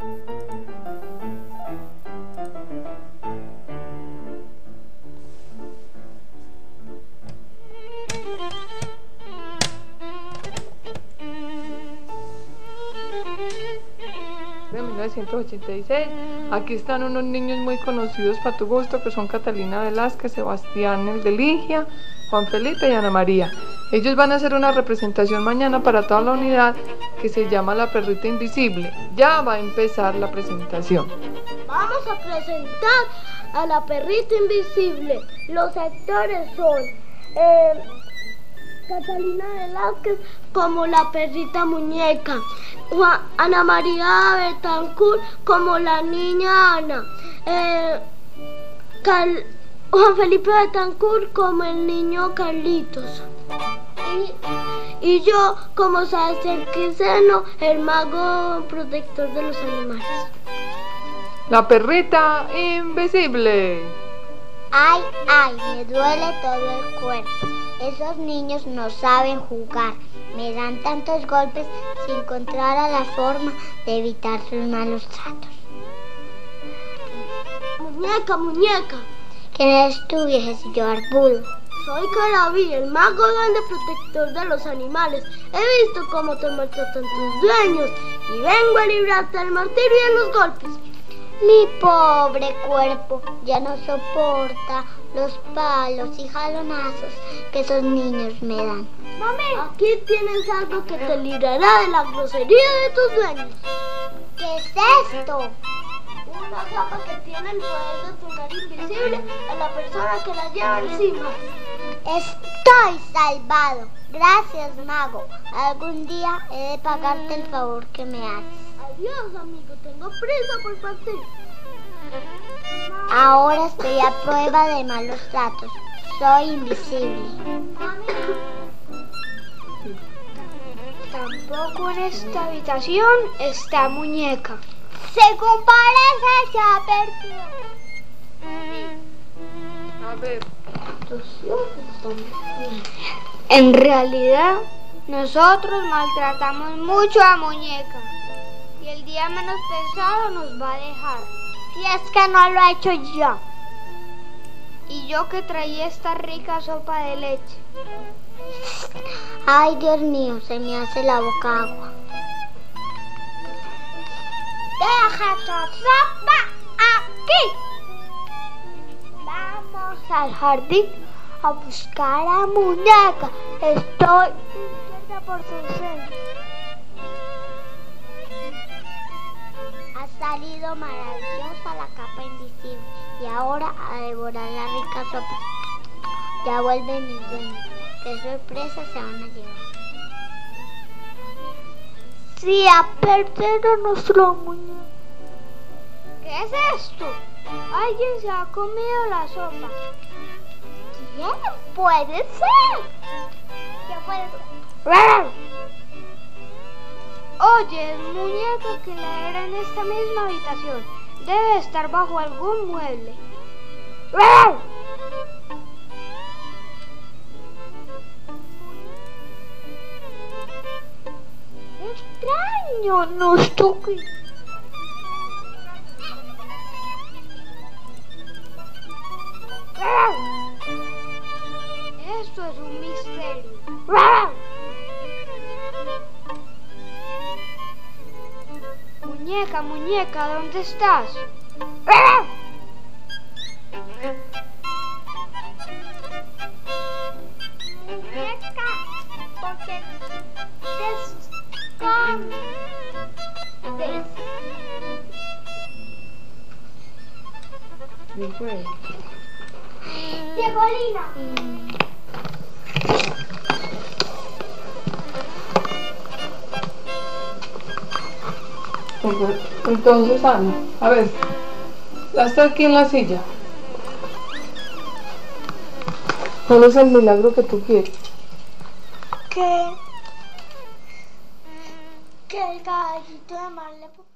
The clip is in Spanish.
De 1986. Aquí están unos niños muy conocidos para tu gusto, que son Catalina Velázquez, Sebastián el de Ligia, Juan Felipe y Ana María. Ellos van a hacer una representación mañana para toda la unidad que se llama La Perrita Invisible. Ya va a empezar la presentación. Vamos a presentar a La Perrita Invisible. Los actores son Catalina Velázquez como la perrita muñeca, Ana María Betancourt como la niña Ana, Juan Felipe Betancourt como el niño Carlitos y yo como Sebastián Quiseno, el mago protector de los animales. La Perrita Invisible. Ay, ay, me duele todo el cuerpo. Esos niños no saben jugar. Me dan tantos golpes sin encontrar la forma de evitar sus malos tratos. Muñeca, muñeca. ¿Quién eres tú, viejecillo barbudo? Soy Caraví, el mago grande protector de los animales. He visto cómo te maltratan tus dueños y vengo a librarte del martirio y de los golpes. Mi pobre cuerpo ya no soporta los palos y jalonazos que esos niños me dan. Mami, aquí tienes algo que te librará de la grosería de tus dueños. ¿Qué es esto? Una capa que tiene el poder de tornar invisible a la persona que la lleva encima. Estoy salvado. Gracias, mago. Algún día he de pagarte el favor que me haces. Adiós, amigo. Tengo prisa por partir. Ahora estoy a prueba de malos tratos. Soy invisible. Mami. Tampoco en esta habitación está muñeca. Según parece, se ha perdido. A ver. En realidad, nosotros maltratamos mucho a muñeca. Y el día menos pensado nos va a dejar. Si es que no lo he hecho yo. Y yo que traía esta rica sopa de leche. Ay, Dios mío, se me hace la boca agua. Deja tu sopa aquí. Vamos al jardín a buscar a muñeca. Estoy inquieta por su seno. Ha salido maravillosa la capa invisible y ahora a devorar la rica sopa. Ya vuelven mis dueños. ¿Qué sorpresa se van a llevar? Sí, ha perdido nuestro muñeco. ¿Qué es esto? Alguien se ha comido la sopa. ¿Quién puede ser? ¿Qué puede ser? Oye, el muñeco que la era en esta misma habitación. Debe estar bajo algún mueble. Extraño, no estoy. Esto es un misterio. Muñeca, muñeca, ¿dónde estás? Muñeca, porque te escondes. ¿Quién fue? Diegolina. Entonces, Ana, a ver, ya está aquí en la silla. ¿Cuál es el milagro que tú quieres? Que el caballito de mar le